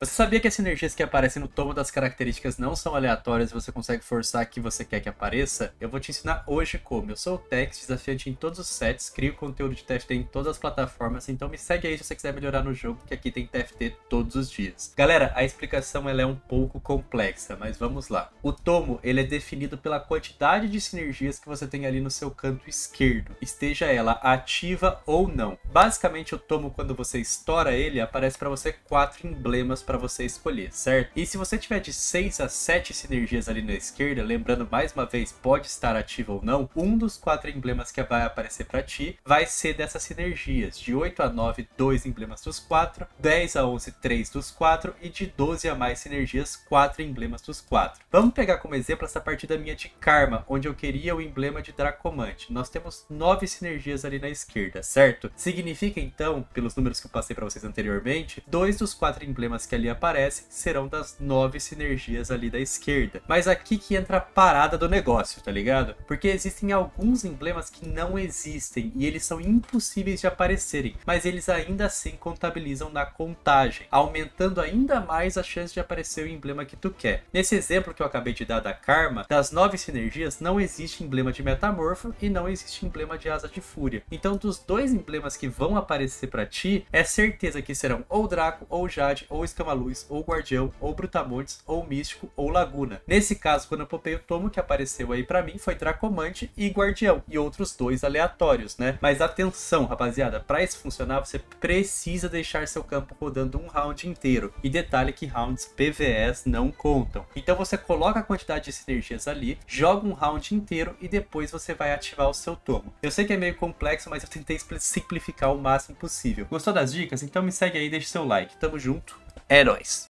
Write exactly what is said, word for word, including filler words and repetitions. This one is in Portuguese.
Você sabia que as sinergias que aparecem no tomo das características não são aleatórias e você consegue forçar que você quer que apareça? Eu vou te ensinar hoje como. Eu sou o Tex, desafiante em todos os sets, crio conteúdo de T F T em todas as plataformas, então me segue aí se você quiser melhorar no jogo, que aqui tem T F T todos os dias. Galera, a explicação ela é um pouco complexa, mas vamos lá. O tomo ele é definido pela quantidade de sinergias que você tem ali no seu canto esquerdo, esteja ela ativa ou não. Basicamente o tomo, quando você estoura ele, aparece para você quatro emblemas para você escolher, certo? E se você tiver de seis a sete sinergias ali na esquerda, lembrando mais uma vez, pode estar ativo ou não, um dos quatro emblemas que vai aparecer para ti vai ser dessas sinergias. De oito a nove, dois emblemas dos quatro, dez a onze, três dos quatro e de doze a mais sinergias, quatro emblemas dos quatro. Vamos pegar como exemplo essa partida minha de Karma, onde eu queria o emblema de Dracomante. Nós temos nove sinergias ali na esquerda, certo? Significa então, pelos números que eu passei para vocês anteriormente, dois dos quatro emblemas que ali aparecem serão das nove sinergias ali da esquerda. Mas aqui que entra a parada do negócio, tá ligado? Porque existem alguns emblemas que não existem e eles são impossíveis de aparecerem, mas eles ainda assim contabilizam na contagem, aumentando ainda mais a chance de aparecer o emblema que tu quer. Nesse exemplo que eu acabei de dar da Karma, das nove sinergias não existe emblema de Metamorfo e não existe emblema de Asa de Fúria. Então dos dois emblemas que vão aparecer para ti, é certeza que serão ou Draco, ou Jade, ou Escama-Luz, ou Guardião, ou Brutamontes, ou Místico, ou Laguna. Nesse caso, quando eu popei o tomo, que apareceu aí para mim foi Dracomante e Guardião, e outros dois aleatórios, né? Mas atenção, rapaziada, para isso funcionar, você precisa deixar seu campo rodando um round inteiro. E detalhe que rounds P V S não contam. Então você coloca a quantidade de sinergias ali, joga um round inteiro e depois você vai ativar o seu tomo. Eu sei que é meio complexo, mas eu tentei simplificar o máximo possível. Gostou das dicas? Então me segue aí e deixa seu like. Tamo junto. É nóis!